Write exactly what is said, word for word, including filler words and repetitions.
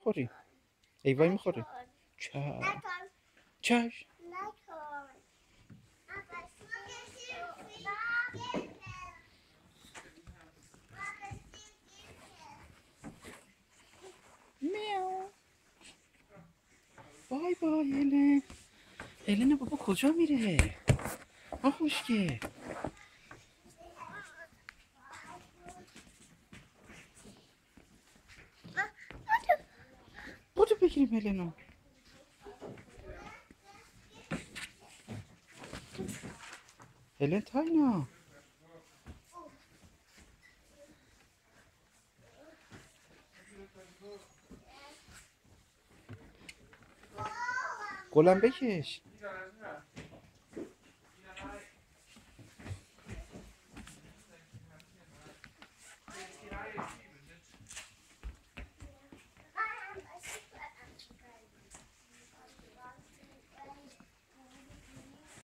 میخوری؟ ایوای میخوری؟ چش چش میاو. بای بای هلن. هلن بابا کجا میره؟ آه خوشگه. بودو بگیریم هلنو. هلن تاینا. گلم بکش.